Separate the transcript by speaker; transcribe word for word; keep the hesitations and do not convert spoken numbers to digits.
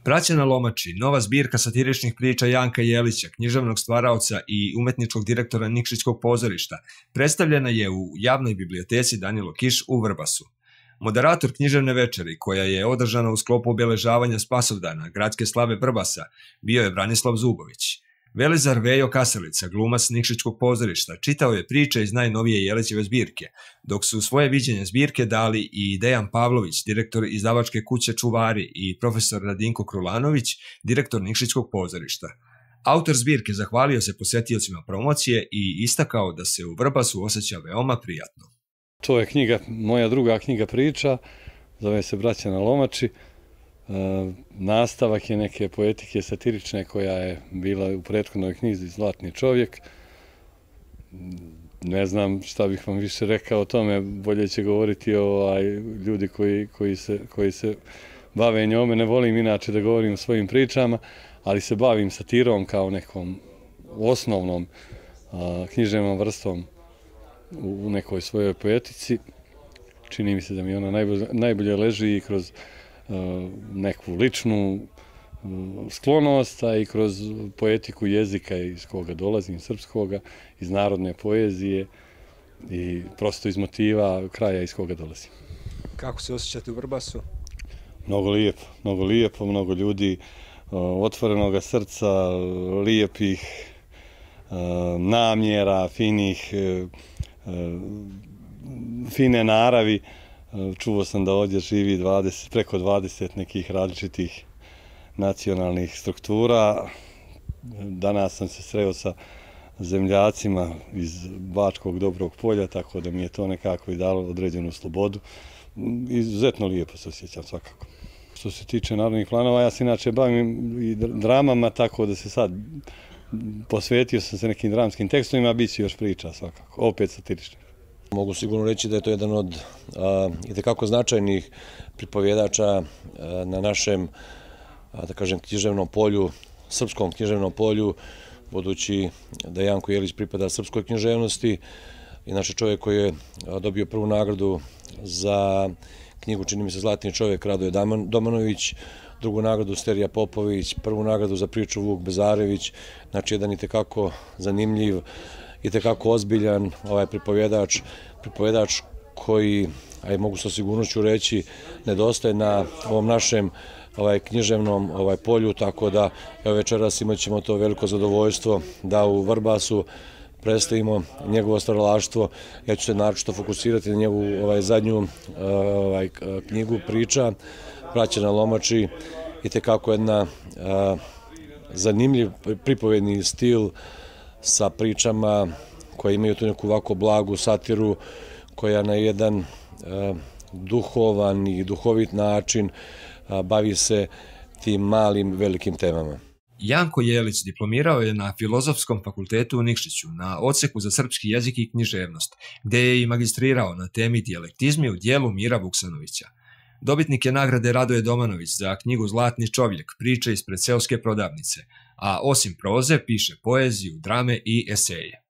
Speaker 1: Braća na lomači, nova zbirka satiričnih priča Janka Jelića, književnog stvaraoca i umetničkog direktora Nikšićkog pozorišta, predstavljena je u javnoj biblioteci Danilo Kiš u Vrbasu. Moderator književne večeri, koja je održana u sklopu obeležavanja Spasovdana gradske slave Vrbasa, bio je Branislav Zubović. Velizar Vejo Kaselica, glumac Nikšićkog pozorišta, čitao je priče iz najnovije Jelićeve zbirke, dok su svoje viđenje zbirke dali i Dejan Pavlović, direktor izdavačke kuće Čuvari, i profesor Radinko Krulanović, direktor Nikšićkog pozorišta. Autor zbirke zahvalio se posetiocima promocije i istakao da se u Vrbasu osjeća veoma prijatno.
Speaker 2: To je knjiga, moja druga knjiga priča, zove se Braća na lomači. Nastavak je neke poetike satirične koja je bila u prethodnoj knjizi Zlatni čovjek. Ne znam šta bih vam više rekao o tome, bolje će govoriti ovaj, ljudi koji, koji, se, koji se bave njome. Ne volim inače da govorim o svojim pričama, ali se bavim satirom kao nekom osnovnom a, književnom vrstom u nekoj svojoj poetici. Čini mi se da mi ona najbolje, najbolje leži i kroz neku ličnu sklonost, a i kroz poetiku jezika iz koga dolazim, srpskoga, iz narodne poezije i prosto iz motiva kraja iz koga dolazim.
Speaker 3: Kako se osjećate u Vrbasu?
Speaker 2: Mnogo lijepo, mnogo lijepo, mnogo ljudi otvorenoga srca, lijepih namjera, finih, fine naravi. Čuo sam da ovdje živi dvadeset, preko dvadeset nekih različitih nacionalnih struktura. Danas sam se sreo sa zemljacima iz Bačkog Dobrog Polja, tako da mi je to nekako i dalo određenu slobodu. Izuzetno lijepo se osjećam svakako. Što se tiče narodnih planova, ja se inače bavim i dramama, tako da se sad posvetio sam se nekim dramskim tekstovima, bit će još priča svakako, opet satiričnih.
Speaker 3: Mogu sigurno reći da je to jedan od itekako značajnih pripovjedača na našem, da kažem, književnom polju, srpskom književnom polju, budući da Janko Jelić pripada srpskoj književnosti. Inače čovjek koji je dobio prvu nagradu za knjigu, čini mi se, Zlatni čovjek, Radoje Domanović, drugu nagradu Sterija Popović, prvu nagradu za priču Vuk Bezarević, znači jedan itekako zanimljiv, itekako ozbiljan ovaj pripovjedač, pripovjedač koji, aj mogu sa sigurnošću reći, nedostaje na ovom našem ovaj književnom ovaj polju, tako da evo večeras imat ćemo to veliko zadovoljstvo da u Vrbasu predstavimo njegovo stvaralaštvo. Ja ću se naročito fokusirati na njegovu ovaj zadnju ovaj knjigu priča Braća na lomači, itekako jedna a, zanimljiv pripovedni stil sa pričama koje imaju tu neku ovako blagu satiru, koja na jedan e, duhovan i duhovit način a, bavi se tim malim, velikim temama.
Speaker 1: Janko Jelić diplomirao je na Filozofskom fakultetu u Nikšiću na odseku za srpski jezik i književnost, gde je i magistrirao na temi dijalektizmi u dijelu Mira Vuksanovića. Dobitnik je nagrade Radoje Domanović za knjigu Zlatni čovjek, priče ispred seoske prodavnice, a osim proze piše poeziju, drame i eseje.